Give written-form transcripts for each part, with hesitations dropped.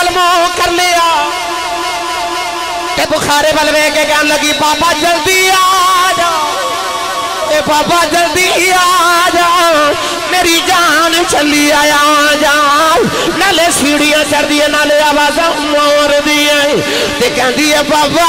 ظلموں کر لیا تے بخارے بلوے کے کہنے لگی بابا جلدی آ جا اے بابا جلدی آ جا میری جان چلی آیا جا نالے سیڑھیاں چڑھ دیئے نالے آوازاں مور دیئے تے کہن دیئے بابا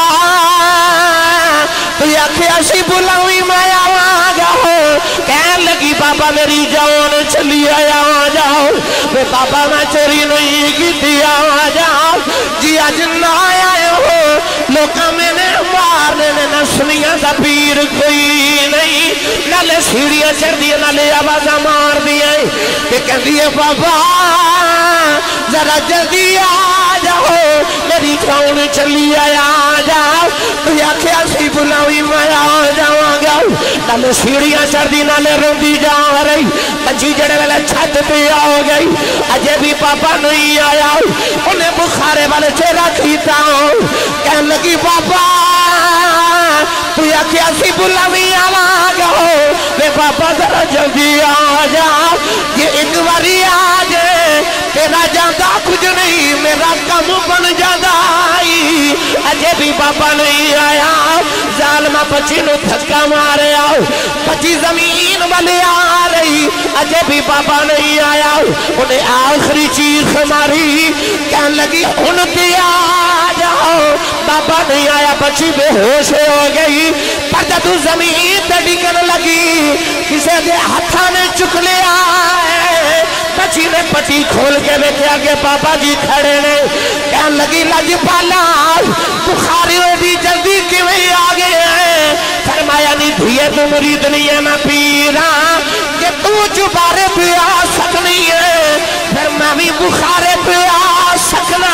تو آکھے اسی بلاوی میں آگا ہو کہن لگی بابا میری جان چلی آیا جاؤ میں بابا میں چوری نہیں کی دیا جاؤ جی آج نہ آئے ہو لوکاں میں نے مارنے نے نسلیاں دا پیر کوئی نہیں نالے سیڑھیاں چڑھ دیئے نالے آوازاں مار دیئے کہ کہن دیئے بابا ذرا جلدی آ جاؤ میری جان چلی آیا جاؤ تو آکھے اسی بلاوی میں آ جاؤں گا نالے سیڑھیاں چڑھ دی نالے روندی جا رہی بچی جڑے والے چھت پہ آ گئی اجے بھی پاپا نہیں آیا انہیں بخارے والے چہرہ کھیتا کہنے لگی بابا تو آکھے اسی بلاوی آگا ہو بے بابا ذرا جلدی آ جا یہ ایک باری آجے تیرا جاندہ کچھ نہیں میرا کم بن جاندہ آئی اجے بھی بابا نہیں آیا ظالمہ بچی نو دھکا مارے آؤ بچی زمین والے آ رہی اجے بھی بابا نہیں آیا انہیں آخری چیز ماری کہنے لگی ان تے آ جاؤ بابا نہیں آیا بچی بے ہوش ہو گئی پر جب زمین تے ڈگن لگی کسے دے ہتھا نے چک لیا بچی نے پٹی کھول کے بیٹھے آگے بابا جی کھڑے نے کہنے لگی لج پالا بخاری دی جلدی کیویں آگے ہیں فرمایا نہیں دھیے تو مرید نہیں ہے میں پیرا کہ تو چبارے پہ آ سکنی ہے پھر میں بھی بخارے پہ آ سکنا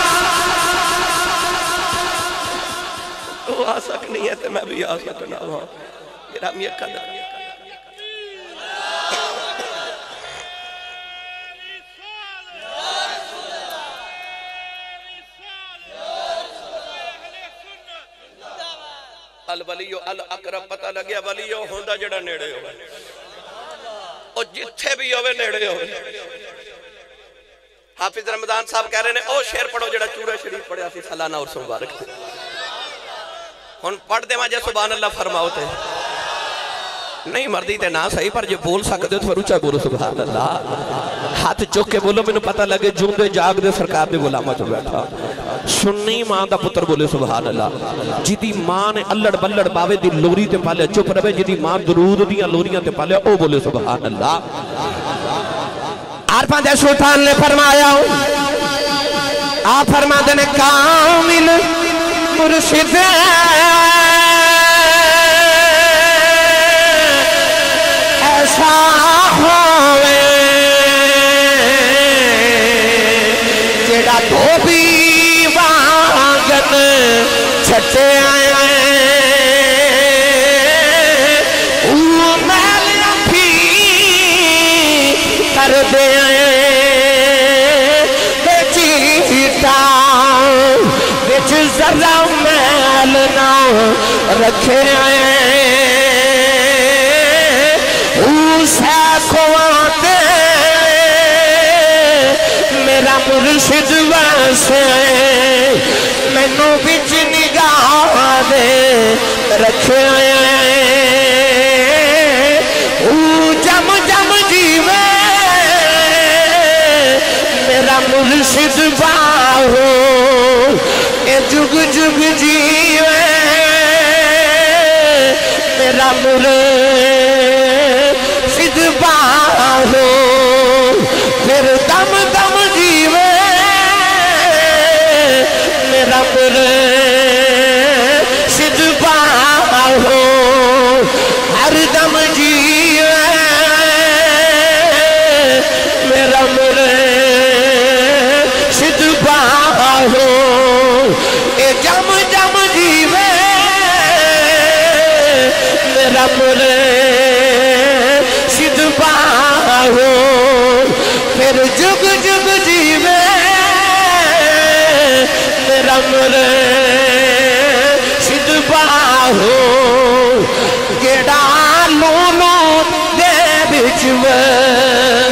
تو آ سکنی ہے تو میں بھی آ سکنا ہوں میرا میاں قدر الولیو الاقرب پتہ لگیا ولیو ہوندہ جڑا نیڑے ہوئے اور جتھے بھی ہوئے نیڑے ہوئے حافظ رمضان صاحب کہہ رہے ہیں او شیر پڑھو جڑا چورہ شریف پڑھے آسی سالانہ اور مبارک تھے ہن پڑھ دے ماں جے سبحان اللہ فرماؤ تے نہیں مردی تے نہ صحیح پر جو بول سکتے تو پھر اچھا بولو سبحان اللہ ہاتھ چوک کے بولو میں نے پتہ لگے جون دے جاگ دے سرکار دے غلامہ جو بیٹھا سنی ماں دا پتر بولے سبحان اللہ جیدی ماں نے اللڑ بلڑ باوے دی لوری تے پالے چپ رہے جیدی ماں درود دیاں لوریاں تے پالے او بولے سبحان اللہ عارفان دے سلطان نے فرمایا آپ فرما دینے کامل مرشد ایسا ہوئے جیڑا دھوبی واگن چھٹے آئے میل اپھی کر دے بیچیتا بیچ ذرا میل نہ رکھے آئے میرا مرشد ویسے میں نو بچ نگاہ دے رکھے جم جم جیوے میرا مرشد باہو اے جگ جگ جیوے میرا مرشد باہو پھر دم دم جیوے میرا مرشد باہو ہر دم جیوے میرا مرشد باہو اے جم جم جیوے میرا مرشد باہو پھر جگ جگ جیوے میرا مرشد باہو گیڑا لولو دے بچوے